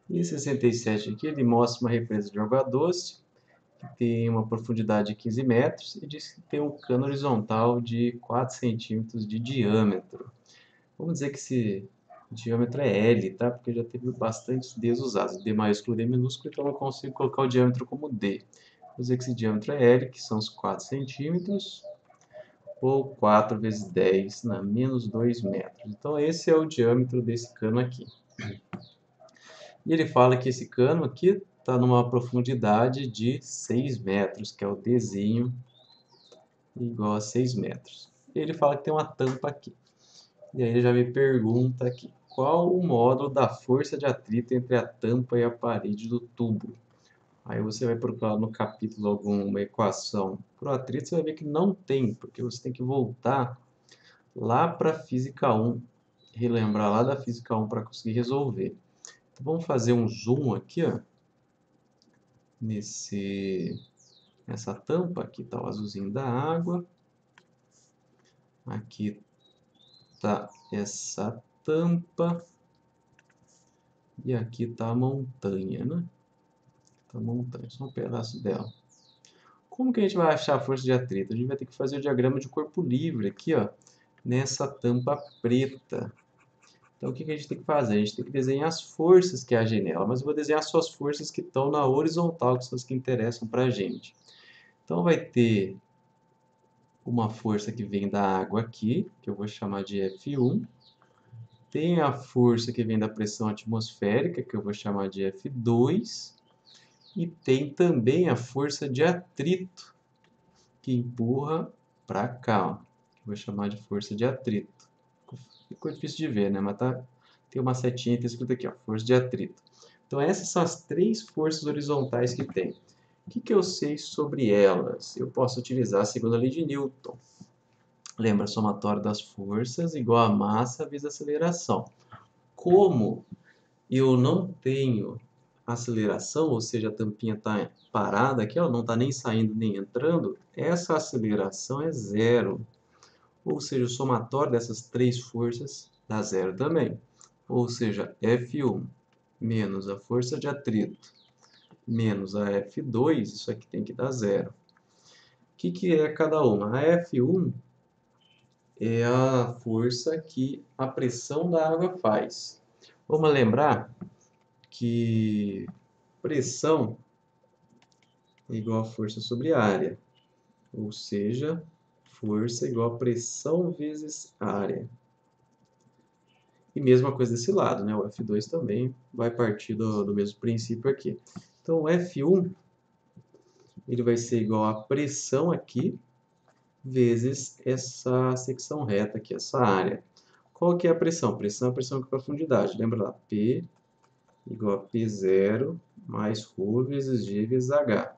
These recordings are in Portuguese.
E 67 aqui, ele mostra uma represa de água doce, que tem uma profundidade de 15 metros e diz que tem um cano horizontal de 4 centímetros de diâmetro. Vamos dizer que esse diâmetro é L, tá? Porque já teve bastantes Ds usados. D maiúsculo, D minúsculo, então eu consigo colocar o diâmetro como D. Vamos dizer que esse diâmetro é L, que são os 4 centímetros, ou 4 vezes 10 na menos 2 metros. Então esse é o diâmetro desse cano aqui. E ele fala que esse cano aqui está numa profundidade de 6 metros, que é o Dzinho igual a 6 metros. E ele fala que tem uma tampa aqui. E aí ele já me pergunta aqui, qual o módulo da força de atrito entre a tampa e a parede do tubo? Aí você vai procurar no capítulo alguma equação para o atrito, você vai ver que não tem, porque você tem que voltar lá para a Física 1, relembrar lá da Física 1 para conseguir resolver. Então vamos fazer um zoom aqui, ó, nessa tampa. Aqui está o azulzinho da água, aqui está essa tampa e aqui está a montanha, né? Tá a montanha, só um pedaço dela. Como que a gente vai achar a força de atrito? A gente vai ter que fazer o diagrama de corpo livre aqui, ó, nessa tampa preta. Então, o que a gente tem que fazer? A gente tem que desenhar as forças que agem nela, mas eu vou desenhar só as forças que estão na horizontal, que são as que interessam para a gente. Então, vai ter uma força que vem da água aqui, que eu vou chamar de F1. Tem a força que vem da pressão atmosférica, que eu vou chamar de F2. E tem também a força de atrito, que empurra para cá, ó. Vou chamar de força de atrito. Ficou difícil de ver, né? Mas tem uma setinha que está escrito aqui, ó, força de atrito. Então essas são as três forças horizontais que tem. O que eu sei sobre elas? Eu posso utilizar a segunda lei de Newton. Lembra, somatório das forças igual a massa vezes a aceleração. Como eu não tenho aceleração, ou seja, a tampinha está parada aqui, ela não está nem saindo nem entrando, essa aceleração é zero. Ou seja, o somatório dessas três forças dá zero também. Ou seja, F1 menos a força de atrito menos a F2, isso aqui tem que dar zero. O que é cada uma? A F1 é a força que a pressão da água faz. Vamos lembrar que pressão é igual a força sobre área, ou seja, força igual a pressão vezes área. E mesma coisa desse lado, né? O F2 também vai partir do mesmo princípio aqui. Então, o F1 ele vai ser igual a pressão aqui, vezes essa secção reta aqui, essa área. Qual que é a pressão? Pressão é a pressão com profundidade. Lembra lá? P igual a P0 mais ρ vezes G vezes H.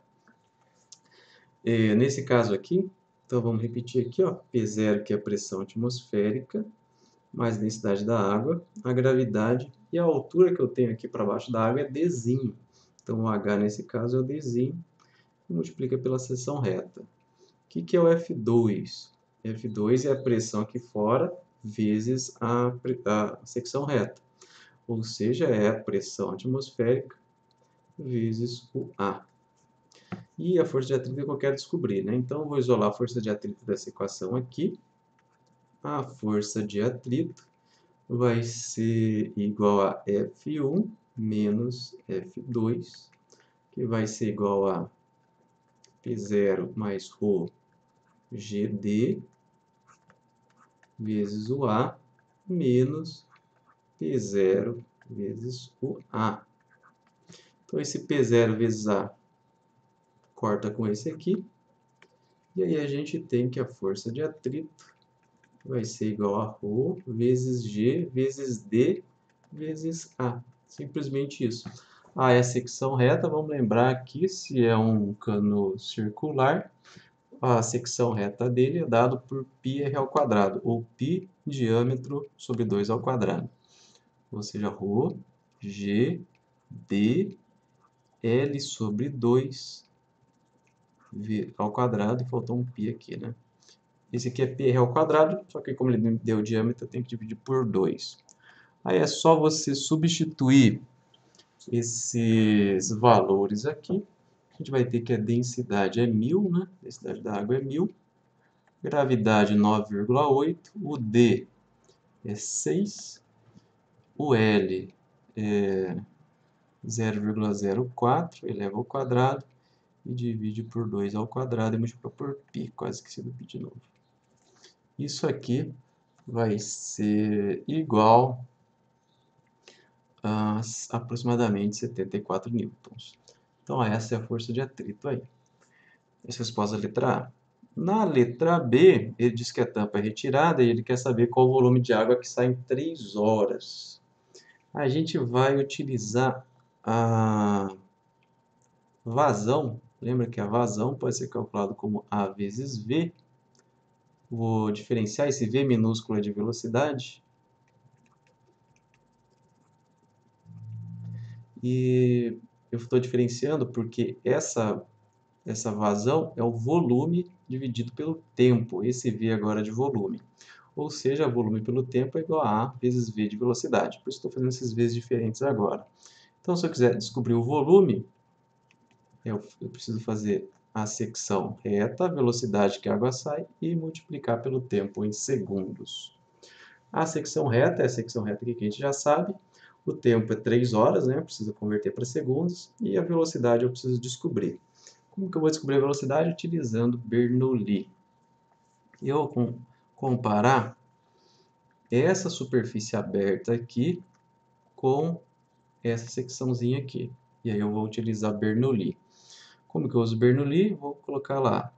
Nesse caso aqui, então vamos repetir aqui, ó, P0 que é a pressão atmosférica, mais a densidade da água, a gravidade e a altura que eu tenho aqui para baixo da água é Dzinho. Então o H nesse caso é o Dzinho e multiplica pela seção reta. O que é o F2? F2 é a pressão aqui fora vezes a secção reta, ou seja, é a pressão atmosférica vezes o A. E a força de atrito é que eu quero descobrir, né? Então, eu vou isolar a força de atrito dessa equação aqui. A força de atrito vai ser igual a F1 menos F2, que vai ser igual a P0 mais ρ GD vezes o A menos P0 vezes o A. Então, esse P0 vezes A corta com esse aqui. E aí a gente tem que a força de atrito vai ser igual a ρ vezes G vezes D vezes A. Simplesmente isso. A é a secção reta. Vamos lembrar aqui, se é um cano circular, a secção reta dele é dado por πr ao quadrado, ou π diâmetro sobre 2 ao quadrado. Ou seja, ρ, G, D, L sobre 2 ao quadrado, e faltou um π aqui, né? Esse aqui é πr ao quadrado, só que como ele me deu o diâmetro, eu tenho que dividir por 2. Aí é só você substituir esses valores aqui. A gente vai ter que a densidade é 1000, né? A densidade da água é 1000. Gravidade 9,8. O D é 6. O L é 0,04 eleva ao quadrado e divide por 2 ao quadrado e multiplica por π, quase esqueci do π de novo. Isso aqui vai ser igual a aproximadamente 74 newtons. Então, essa é a força de atrito aí. Essa é a resposta da letra A. Na letra B, ele diz que a tampa é retirada e ele quer saber qual o volume de água que sai em 3 horas. A gente vai utilizar a vazão. Lembra que a vazão pode ser calculado como A vezes V. Vou diferenciar esse V minúsculo de velocidade. E eu estou diferenciando porque essa vazão é o volume dividido pelo tempo. Esse V agora é de volume. Ou seja, volume pelo tempo é igual a A vezes V de velocidade. Por isso estou fazendo esses V's diferentes agora. Então, se eu quiser descobrir o volume, eu preciso fazer a secção reta, a velocidade que a água sai, e multiplicar pelo tempo em segundos. A secção reta é a secção reta que a gente já sabe. O tempo é 3 horas, né? Eu preciso converter para segundos. E a velocidade eu preciso descobrir. Como que eu vou descobrir a velocidade? Utilizando Bernoulli. Eu vou comparar essa superfície aberta aqui com essa secçãozinha aqui. E aí eu vou utilizar Bernoulli. Como que eu uso Bernoulli? Vou colocar lá.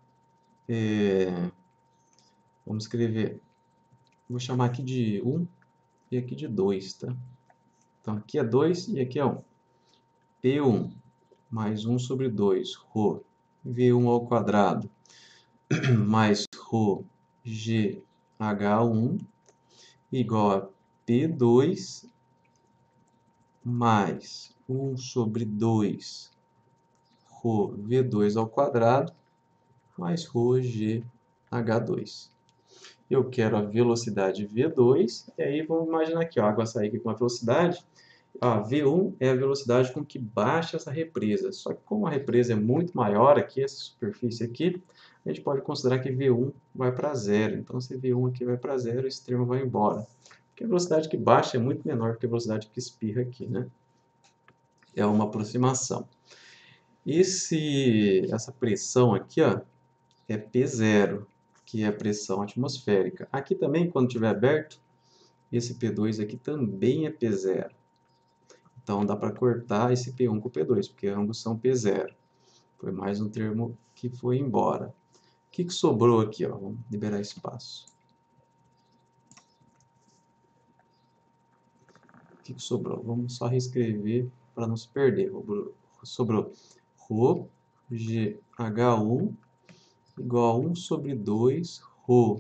Vamos escrever. Vou chamar aqui de 1 e aqui de 2, tá? Então aqui é 2 e aqui é 1. P1 mais 1 sobre 2, ρ, V1 ao quadrado, mais ρ, GH1, igual a P2 mais 1 sobre 2, ρ, V2 ao quadrado, mais ρ, GH2. Eu quero a velocidade V2, e aí vamos imaginar aqui, ó, a água sair aqui com uma velocidade. A V1 é a velocidade com que baixa essa represa. Só que como a represa é muito maior aqui, essa superfície aqui, a gente pode considerar que V1 vai para zero. Então, se V1 aqui vai para zero, esse termo vai embora. Porque a velocidade que baixa é muito menor que a velocidade que espirra aqui, né? É uma aproximação. Essa pressão aqui, ó, é P0, que é a pressão atmosférica. Aqui também, quando estiver aberto, esse P2 aqui também é P0. Então, dá para cortar esse P1 com o P2, porque ambos são P0. Foi mais um termo que foi embora. O que sobrou aqui? Ó? Vamos liberar espaço. O que sobrou? Vamos só reescrever para não se perder. Sobrou ρ, GH1, igual a 1 sobre 2, ρ,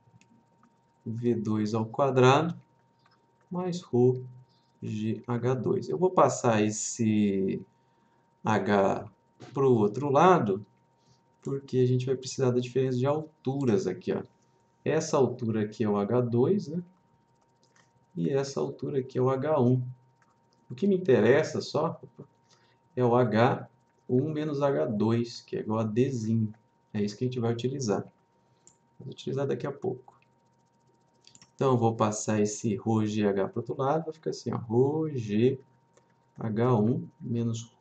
V2 ao quadrado, mais ρ, GH2. Eu vou passar esse H para o outro lado, porque a gente vai precisar da diferença de alturas aqui, ó. Essa altura aqui é o H2, né? E essa altura aqui é o H1. O que me interessa só é o H1 menos H2, que é igual a Dzinho. É isso que a gente vai utilizar. Vou utilizar daqui a pouco. Então, eu vou passar esse ρgh para o outro lado, vai ficar assim, ó, ρgh1 menos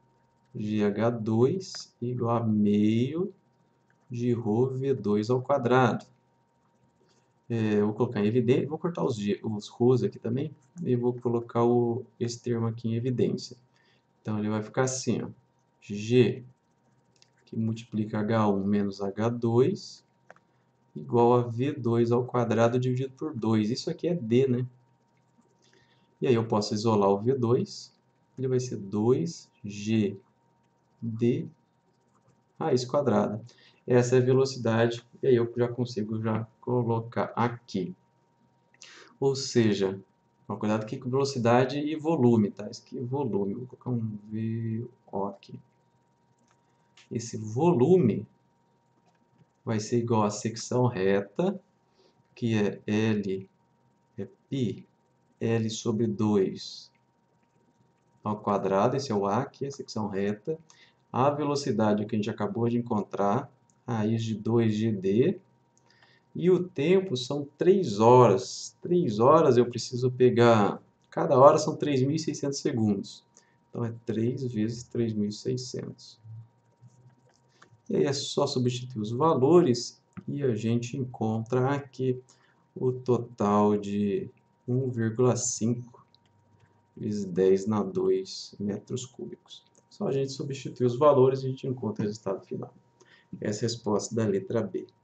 ρgh2 igual a meio de ρ V2 ao quadrado. Eu vou colocar em evidência, vou cortar os ρ's aqui também, e vou colocar esse termo aqui em evidência. Então, ele vai ficar assim, ó, G, que multiplica H1 menos H2, igual a V2 ao quadrado dividido por 2. Isso aqui é D, né? E aí eu posso isolar o V2, ele vai ser 2G D raiz quadrada. Essa é a velocidade, e aí eu já consigo colocar aqui. Ou seja, cuidado aqui com velocidade e volume, tá? Isso aqui é volume, vou colocar um VO aqui. Esse volume vai ser igual a secção reta, que é L, é π, L sobre 2, ao quadrado, esse é o A aqui, a secção reta. A velocidade que a gente acabou de encontrar, raiz de 2GD. E o tempo são 3 horas. 3 horas eu preciso pegar... Cada hora são 3.600 segundos. Então é 3 vezes 3.600. E aí é só substituir os valores e a gente encontra aqui o total de 1,5 vezes 10 na 2 metros cúbicos. Só a gente substituir os valores e a gente encontra o resultado final. Essa é a resposta da letra B.